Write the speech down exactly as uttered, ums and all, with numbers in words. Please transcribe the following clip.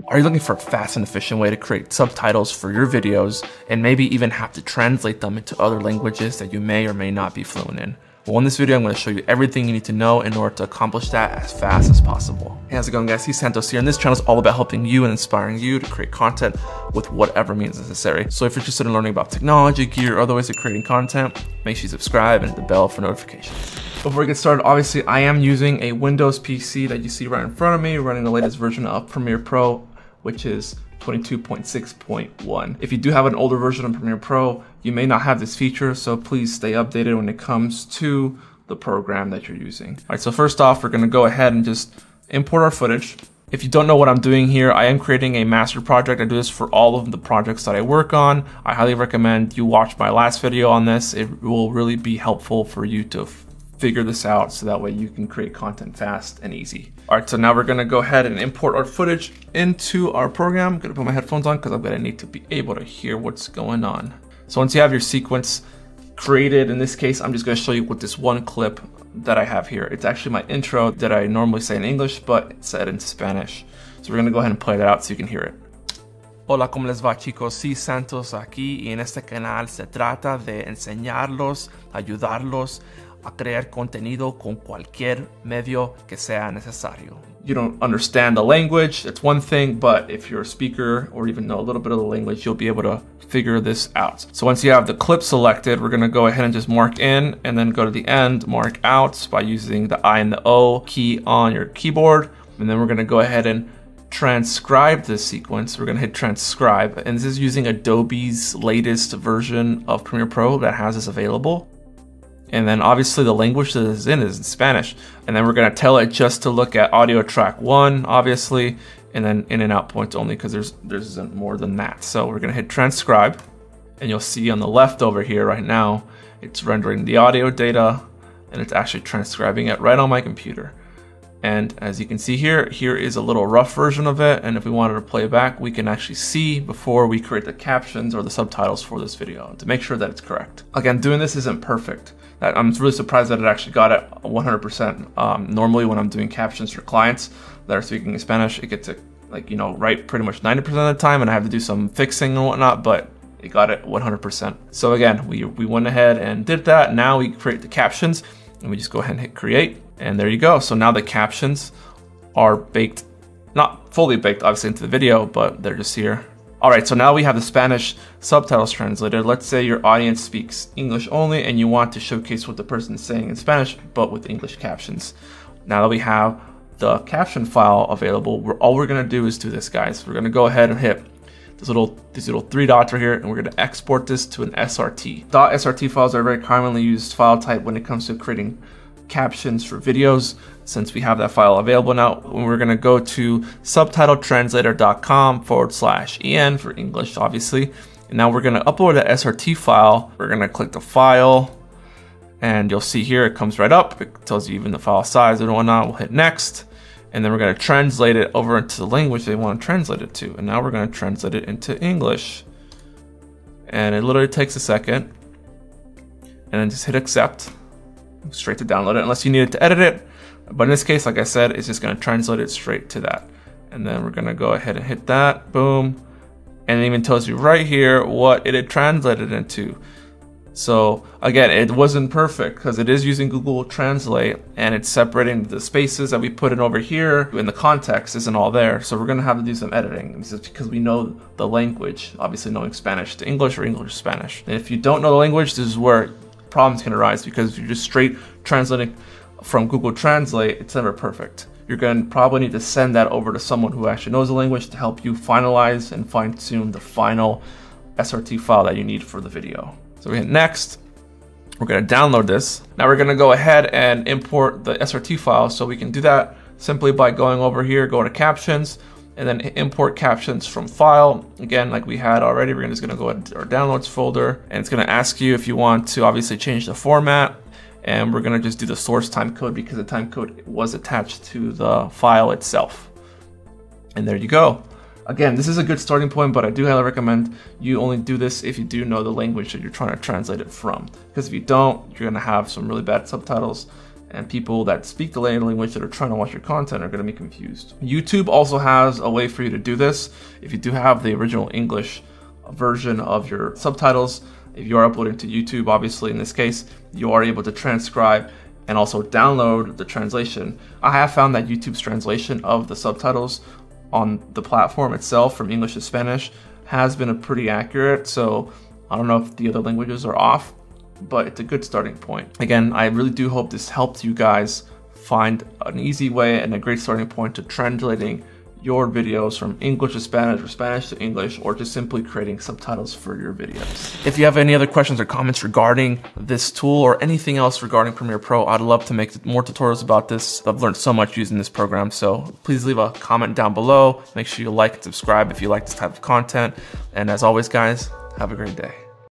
Are you looking for a fast and efficient way to create subtitles for your videos and maybe even have to translate them into other languages that you may or may not be fluent in? Well, in this video, I'm going to show you everything you need to know in order to accomplish that as fast as possible. Hey, how's it going, guys? He's Santos here, and this channel is all about helping you and inspiring you to create content with whatever means necessary. So if you're interested in learning about technology, gear, or other ways of creating content, make sure you subscribe and hit the bell for notifications. Before we get started, obviously, I am using a Windows P C that you see right in front of me, running the latest version of Premiere Pro, which is twenty-two point six point one. If you do have an older version of Premiere Pro, you may not have this feature, so please stay updated when it comes to the program that you're using. All right, so first off, we're gonna go ahead and just import our footage. If you don't know what I'm doing here, I am creating a master project. I do this for all of the projects that I work on. I highly recommend you watch my last video on this. It will really be helpful for you to figure this out so that way you can create content fast and easy. All right, so now we're gonna go ahead and import our footage into our program. I'm gonna put my headphones on because I'm gonna need to be able to hear what's going on. So once you have your sequence created, in this case, I'm just gonna show you with this one clip that I have here. It's actually my intro that I normally say in English, but it's said in Spanish. So we're gonna go ahead and play that out so you can hear it. Hola, ¿cómo les va, chicos? Sí, Santos aquí, y en este canal se trata de enseñarlos, ayudarlos a crear contenido con cualquier medio que sea necesario. You don't understand the language, it's one thing, but if you're a speaker or even know a little bit of the language, you'll be able to figure this out. So once you have the clip selected, we're gonna go ahead and just mark in and then go to the end, mark out by using the I and the O key on your keyboard. And then we're gonna go ahead and transcribe this sequence. We're gonna hit transcribe, and this is using Adobe's latest version of Premiere Pro that has this available. And then obviously the language that is in is in Spanish. And then we're gonna tell it just to look at audio track one, obviously, and then in and out points only because there's there isn't more than that. So we're gonna hit transcribe, and you'll see on the left over here right now, it's rendering the audio data and it's actually transcribing it right on my computer. And as you can see here, here is a little rough version of it. And if we wanted to play back, we can actually see before we create the captions or the subtitles for this video to make sure that it's correct. Again, doing this isn't perfect. I'm really surprised that it actually got it one hundred percent. Um, normally when I'm doing captions for clients that are speaking in Spanish, it gets it like, you know, right pretty much ninety percent of the time, and I have to do some fixing and whatnot, but it got it one hundred percent. So again, we, we went ahead and did that. Now we create the captions, and we just go ahead and hit create, and there you go. So now the captions are baked, not fully baked obviously into the video, but they're just here. All right, so now we have the Spanish subtitles translated. Let's say your audience speaks English only and you want to showcase what the person is saying in Spanish, but with English captions. Now that we have the caption file available, we're, all we're gonna do is do this, guys. We're gonna go ahead and hit this little, these little three dots right here, and we're gonna export this to an S R T. .srt files are a very commonly used file type when it comes to creating captions for videos. Since we have that file available now, we're gonna go to subtitle translator dot com forward slash en for English, obviously. And now we're gonna upload the S R T file. We're gonna click the file, and you'll see here it comes right up. It tells you even the file size and whatnot. We'll hit next, and then we're gonna translate it over into the language they want to translate it to. And now we're gonna translate it into English. And it literally takes a second, and then just hit accept. Straight to download it, unless you needed to edit it. But in this case, like I said, it's just gonna translate it straight to that. And then we're gonna go ahead and hit that, boom. And it even tells you right here what it had translated into. So again, it wasn't perfect because it is using Google Translate, and it's separating the spaces that we put in over here, and the context isn't all there. So we're gonna have to do some editing. This is because we know the language, obviously knowing Spanish to English or English to Spanish. And if you don't know the language, this is where problems can arise, because if you're just straight translating from Google Translate, it's never perfect. You're going to probably need to send that over to someone who actually knows the language to help you finalize and fine tune the final S R T file that you need for the video. So we hit next. We're going to download this. Now we're going to go ahead and import the S R T file. So we can do that simply by going over here, go to captions, and then import captions from file. Again, like we had already, we're just gonna go into our downloads folder, and it's gonna ask you if you want to obviously change the format, and we're gonna just do the source time code because the time code was attached to the file itself. And there you go. Again, this is a good starting point, but I do highly recommend you only do this if you do know the language that you're trying to translate it from. Because if you don't, you're gonna have some really bad subtitles, and people that speak the language that are trying to watch your content are going to be confused. YouTube also has a way for you to do this. If you do have the original English version of your subtitles, if you are uploading to YouTube, obviously in this case, you are able to transcribe and also download the translation. I have found that YouTube's translation of the subtitles on the platform itself from English to Spanish has been a pretty accurate, so I don't know if the other languages are off, but it's a good starting point. Again, I really do hope this helped you guys find an easy way and a great starting point to translating your videos from English to Spanish or Spanish to English, or just simply creating subtitles for your videos. If you have any other questions or comments regarding this tool or anything else regarding Premiere Pro, I'd love to make more tutorials about this. I've learned so much using this program, so please leave a comment down below. Make sure you like and subscribe if you like this type of content. And as always, guys, have a great day.